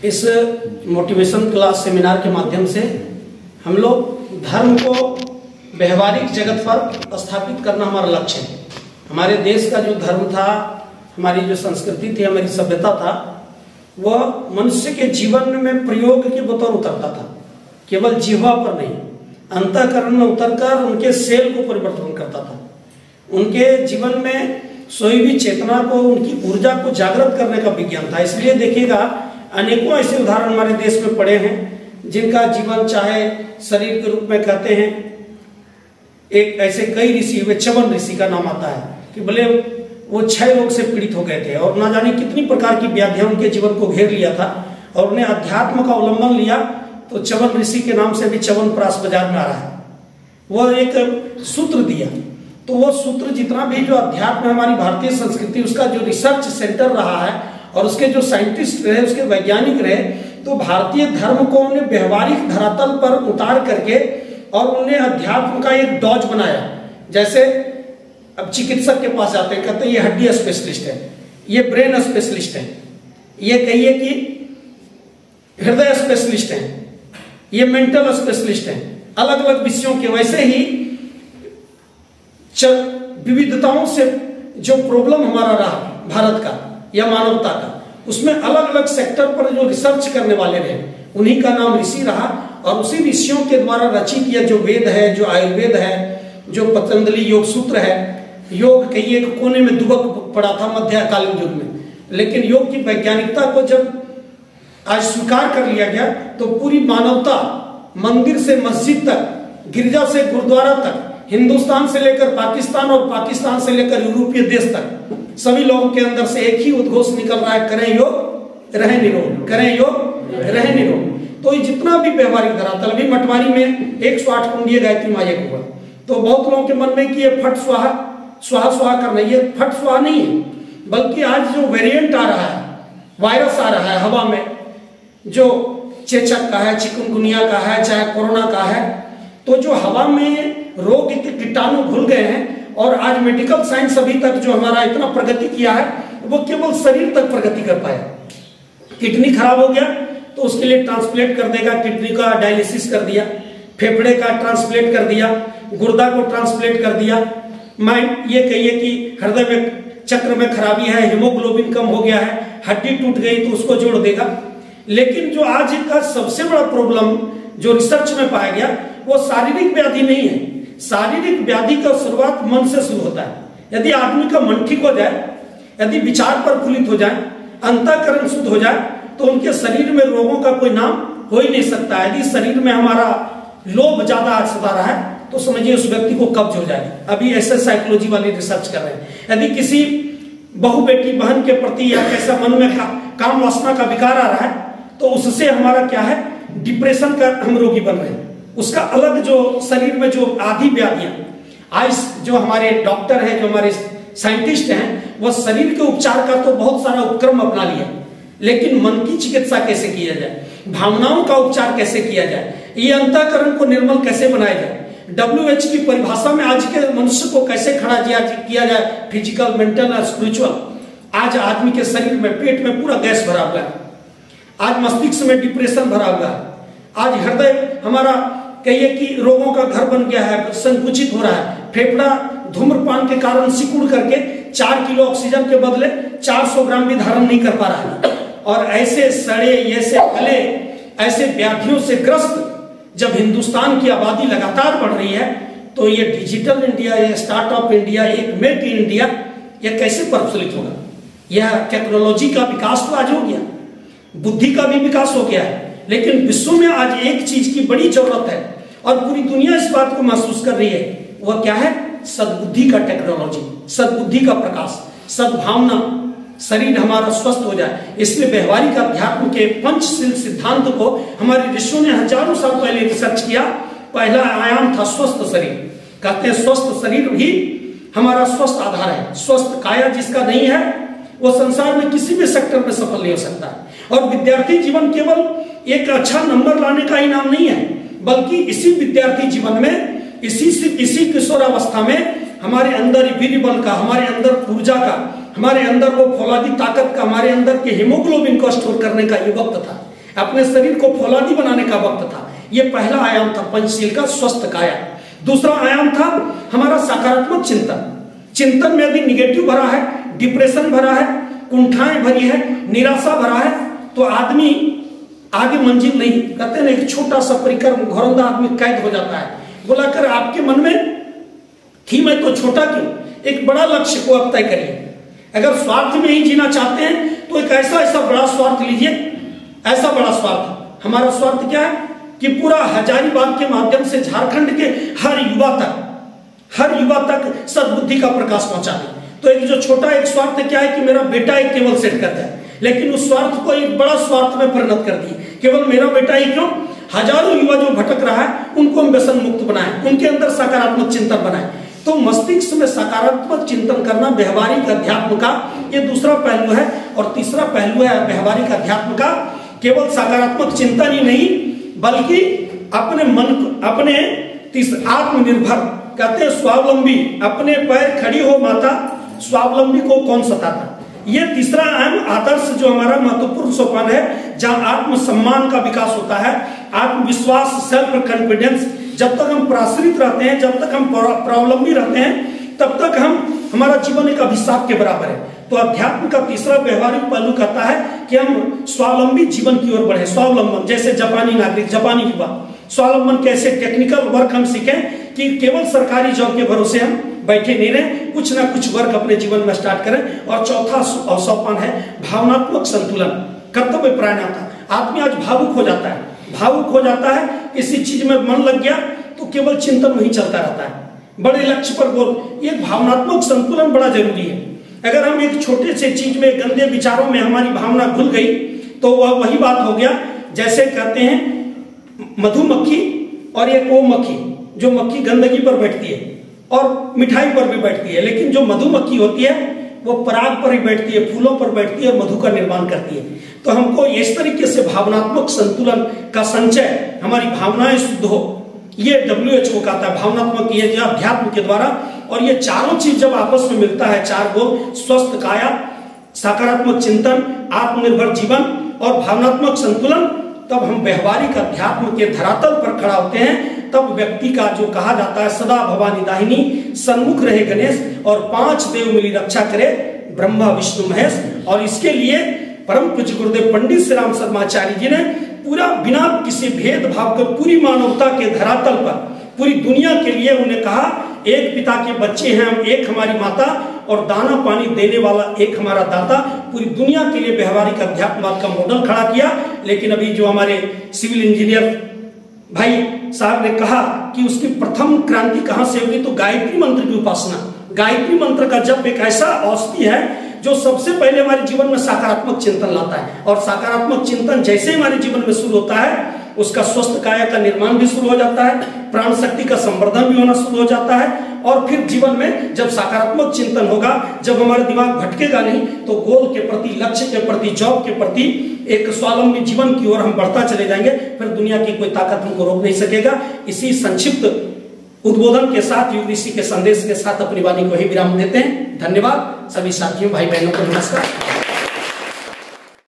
इस motivation class seminar के माध्यम से हम लोग धर्म को व्यवहारिक जगत पर स्थापित करना हमारा लक्ष्य है। हमारे देश का जो धर्म था, हमारी जो संस्कृति थी, हमारी सभ्यता था, वह मनुष्य के जीवन में प्रयोग के बतौर उतरता था, केवल जिह्वा पर नहीं, अंतःकरण में उतरकर उनके सेल को परिवर्तन करता था। उनके जीवन में सोई हुई चेतना को, उनकी ऊर्जा को जागृत करने का विज्ञान था। इसलिए देखिएगा, अनेकों ऐसे उदाहरण हमारे देश में पड़े हैं जिनका जीवन चाहे शरीर के रूप में कहते हैं। एक ऐसे कई ऋषि हुए, च्यवन ऋषि का नाम आता है कि भले वो क्षय रोग से पीड़ित हो गए थे और ना जाने कितनी प्रकार की व्याधियां उनके जीवन को घेर लिया था, और उन्हें अध्यात्म का अवलंबन लिया तो च्यवन ऋषि के नाम से भी च्यवनप्राश बाजार में आ रहा है। वह एक सूत्र दिया, तो वो सूत्र जितना भी जो अध्यात्म है, हमारी भारतीय संस्कृति, उसका जो रिसर्च सेंटर रहा है और उसके जो साइंटिस्ट रहे, उसके वैज्ञानिक रहे, तो भारतीय धर्म को उन्हें व्यवहारिक धरातल पर उतार करके और उन्हें अध्यात्म का एक डॉज बनाया। जैसे अब चिकित्सक के पास जाते हैं, कहते हैं ये हड्डी स्पेशलिस्ट है, ये ब्रेन स्पेशलिस्ट है, ये कहिए कि हृदय स्पेशलिस्ट है, ये मेंटल स्पेशलिस्ट है, अलग अलग विषयों के। वैसे ही विविधताओं से जो प्रॉब्लम हमारा रहा भारत का या मानवता का, उसमें अलग अलग सेक्टर पर जो रिसर्च करने वाले रहे, उन्हीं का नाम ऋषि रहा। और उसी ऋषियों के द्वारा रचित यह जो वेद है, जो आयुर्वेद है, जो पतंजलि योग सूत्र है, योग कई एक कोने में दुबक पड़ा था मध्यकालीन युग में, लेकिन योग की वैज्ञानिकता को जब आज स्वीकार कर लिया गया तो पूरी मानवता, मंदिर से मस्जिद तक, गिरजा से गुरुद्वारा तक, हिंदुस्तान से लेकर पाकिस्तान और पाकिस्तान से लेकर यूरोपीय देश तक, सभी लोगों के अंदर से एक ही उद्घोष निकल रहा है, करें योग रहें निरोग, करें योग रहें निरोग। तो ये जितना भी व्यवहारिक धरातल, भी मटवारी में 108 कुंडीय गायत्री माया हुआ, तो बहुत लोगों के मन में कि ये फट स्वाहा स्वाहा स्वाहा करना, ये फट स्वाहा नहीं है, बल्कि आज जो वेरिएंट आ रहा है, वायरस आ रहा है हवा में, जो चेचक का है, चिकनगुनिया का है, चाहे कोरोना का है, तो जो हवा में रोग कीटाणु घुल गए हैं, और आज मेडिकल साइंस अभी तक जो हमारा इतना प्रगति किया है, वो केवल शरीर तक प्रगति कर पाया। किडनी खराब हो गया तो उसके लिए ट्रांसप्लेट कर देगा, किडनी का डायलिसिस कर दिया, फेफड़े का ट्रांसप्लेट कर दिया, गुर्दा को ट्रांसप्लेंट कर दिया, माइंड ये कहिए कि हृदय में चक्र में खराबी है, हीमोग्लोबिन कम हो गया है, हड्डी टूट गई तो उसको जोड़ देगा। लेकिन जो आज का सबसे बड़ा प्रॉब्लम जो रिसर्च में पाया गया, वो शारीरिक व्याधि नहीं है। शारीरिक व्याधि का शुरुआत मन से शुरू होता है। यदि आदमी का मन ठीक हो जाए, यदि विचार प्रफुल्लित हो जाए, अंतःकरण शुद्ध हो जाए, तो उनके शरीर में रोगों का कोई नाम हो ही नहीं सकता। यदि शरीर में हमारा लोभ ज्यादा सता रहा है तो समझिए उस व्यक्ति को कब्ज हो जाएगा। अभी ऐसे साइकोलॉजी वाले रिसर्च कर रहे हैं। यदि किसी बहु बेटी बहन के प्रति या कैसा मन में काम वासना का विकार आ रहा है, तो उससे हमारा क्या है, डिप्रेशन का हम रोगी बन रहे हैं। उसका अलग जो शरीर में जो आदि व्याधियां, आज जो हमारे डॉक्टर हैं, जो हमारे साइंटिस्ट हैं, वह शरीर के उपचार का तो बहुत सारा उपक्रम अपना लिया, लेकिन मन की चिकित्सा कैसे किया जाए, भावनाओं का उपचार कैसे किया जाए, ये अंतःकरण को निर्मल कैसे बनाया जाए, WHO की परिभाषा में आज के मनुष्य को कैसे खड़ा किया जाए, फिजिकल, मेंटल और स्पिरिचुअल। आज आदमी के शरीर में, पेट में पूरा गैस भरा हुआ है, आज मस्तिष्क में डिप्रेशन भरा हुआ है, आज हृदय हमारा कहिए कि रोगों का घर बन गया है, संकुचित हो रहा है, फेफड़ा धूम्रपान के कारण सिकुड़ करके 4 किलो ऑक्सीजन के बदले 400 ग्राम भी धारण नहीं कर पा रहा है। और ऐसे सड़े, ऐसे गले, ऐसे व्याधियों से ग्रस्त जब हिंदुस्तान की आबादी लगातार बढ़ रही है, तो ये डिजिटल इंडिया, ये स्टार्टअप इंडिया, एक मेक इन इंडिया, ये कैसे प्रफुल्लित होगा। यह टेक्नोलॉजी का विकास तो आज हो गया, बुद्धि का भी विकास हो गया है, लेकिन विश्व में आज एक चीज की बड़ी जरूरत है और पूरी दुनिया इस बात को महसूस कर रही है, वह क्या है, सद्बुद्धि का टेक्नोलॉजी, सद्बुद्धि का प्रकाश, सद्भावना, शरीर हमारा स्वस्थ हो जाए। इसलिए व्यवहारिक अध्यात्म के पंचशील सिद्धांत को हमारे ऋषियों ने हजारों साल पहले रिसर्च किया। पहला आयाम था स्वस्थ शरीर। कहते हैं स्वस्थ शरीर ही हमारा स्वस्थ आधार है। स्वस्थ काया जिसका नहीं है, वो संसार में किसी भी सेक्टर में सफल नहीं हो सकता। और विद्यार्थी जीवन केवल एक अच्छा नंबर लाने का इनाम नहीं है, बल्कि इसी विद्यार्थी जीवन में, इसी किशोरावस्था में हमारे अंदर वीर्य बल का, हमारे अंदर ऊर्जा का, हमारे अंदर वो फौलादी ताकत का, हमारे अंदर के हीमोग्लोबिन को स्टोर करने का ये वक्त था। अपने शरीर को फौलादी बनाने का वक्त था। ये पहला आयाम था पंचशील का, स्वस्थ काया। दूसरा आयाम था हमारा सकारात्मक चिंतन। चिंतन में यदि निगेटिव भरा है, डिप्रेशन भरा है, कुंठाएं भरी है, निराशा भरा है, तो आदमी आगे मंजिल नहीं, कहते हैं एक छोटा सा परिक्रम घोरंदा आदमी कैद हो जाता है। बोला कर आपके मन में थी मैं तो छोटा क्यों, एक बड़ा लक्ष्य को आप तय करिए। अगर स्वार्थ में ही जीना चाहते हैं तो एक ऐसा बड़ा स्वार्थ लीजिए, ऐसा बड़ा स्वार्थ। हमारा स्वार्थ क्या है कि पूरा हजारीबाग के माध्यम से झारखंड के हर युवा तक सद्बुद्धि का प्रकाश पहुंचा दे। तो एक जो छोटा एक स्वार्थ क्या है कि मेरा बेटा एक केवल सेट कर जाए, लेकिन उस स्वार्थ को एक बड़ा स्वार्थ में परिणत कर दिए। केवल मेरा बेटा ही क्यों, हजारों युवा जो भटक रहा है उनको हम व्यसन मुक्त बनाए, उनके अंदर सकारात्मक चिंतन बनाए। तो मस्तिष्क में सकारात्मक चिंतन करना व्यवहारिक अध्यात्म का ये दूसरा पहलू है। और तीसरा पहलू है व्यवहारिक अध्यात्म का केवल सकारात्मक चिंतन ही नहीं, बल्कि अपने मन को, अपने आत्मनिर्भर, कहते हैं स्वावलंबी, अपने पैर खड़ी हो माता, स्वावलंबी को कौन सताता। ये तीसरा अहम आदर्श जो हमारा महत्वपूर्ण सोपान है, जहां आत्मसम्मान का विकास होता है, आत्मविश्वास, सेल्फ कॉन्फिडेंस। जब तक हम प्राश्रित रहते हैं, जब तक हम प्रावलंबी रहते हैं, तब तक हमारा जीवन एक अभिशाप के बराबर है। तो अध्यात्म का तीसरा व्यवहारिक पहलू कहता है कि हम स्वावलंबी जीवन की ओर बढ़े। स्वावलंबन, जैसे जापानी नागरिक, जापानी युवा स्वावलंबन कैसे, टेक्निकल वर्क हम सीखें कि केवल सरकारी जॉब के भरोसे हम बैठे नहीं रहे, कुछ ना कुछ वर्क अपने जीवन में स्टार्ट करें। और चौथा सोपान है भावनात्मक संतुलन, कर्तव्य परायणता। आदमी आज भावुक हो जाता है, किसी चीज में मन लग गया तो केवल चिंतन वही चलता रहता है, बड़े लक्ष्य पर गोल। ये भावनात्मक संतुलन बड़ा जरूरी है। अगर हम एक छोटे से चीज में, गंदे विचारों में हमारी भावना घुल गई तो वह वही बात हो गया, जैसे कहते हैं मधुमक्खी और एक वो मक्खी, जो मक्खी गंदगी पर बैठती है और मिठाई पर भी बैठती है, लेकिन जो मधुमक्खी होती है वो पराग पर ही बैठती है, फूलों पर बैठती है और मधु का निर्माण करती है। तो हमको इस तरीके से भावनात्मक संतुलन का संचय, हमारी भावनाएं शुद्ध हो, ये WHO कहता है भावनात्मक, ये अध्यात्म के द्वारा। और ये चारों चीज जब आपस में मिलता है, चार गोल, स्वस्थ काया, सकारात्मक चिंतन, आत्मनिर्भर जीवन और भावनात्मक संतुलन, तब हम व्यवहारिक अध्यात्म के धरातल पर खड़ा होते हैं। तब व्यक्ति का जो कहा जाता है सदा भवानी दाहिनी, सन्मुख रहे गणेश और 5 देव मिली रक्षा करे ब्रह्मा विष्णु महेश। और इसके लिए परम पूज्य गुरुदेव पंडित श्री राम शर्माचार्य जी ने पूरा बिना किसी भेदभाव के पूरी मानवता के धरातल पर, पूरी दुनिया के लिए उन्हें कहा, एक पिता के बच्चे हैं हम, एक हमारी माता और दाना पानी देने वाला एक हमारा दाता। पूरी दुनिया के लिए व्यवहारिक अध्यात्मवाद का मॉडल खड़ा किया। लेकिन अभी जो हमारे सिविल इंजीनियर भाई साहब ने कहा कि उसकी प्रथम क्रांति कहां से होगी, तो गायत्री मंत्र की उपासना। गायत्री मंत्र का जप एक ऐसा औषधि है जो सबसे पहले हमारे जीवन में सकारात्मक चिंतन लाता है। और सकारात्मक चिंतन जैसे हमारे जीवन में शुरू होता है, उसका स्वस्थ काया का निर्माण भी शुरू हो जाता है, प्राण शक्ति का संवर्धन भी होना शुरू हो जाता है। और फिर जीवन में जब सकारात्मक चिंतन होगा, जब हमारा दिमाग भटकेगा नहीं, तो गोल के प्रति, लक्ष्य के प्रति, जॉब के प्रति एक स्वावलंबी जीवन की ओर हम बढ़ता चले जाएंगे। फिर दुनिया की कोई ताकत हमको रोक नहीं सकेगा। इसी संक्षिप्त उद्बोधन के साथ, युग ऋषि के संदेश के साथ अपनी वाणी को ही विराम देते हैं। धन्यवाद सभी साथियों, भाई बहनों को नमस्कार।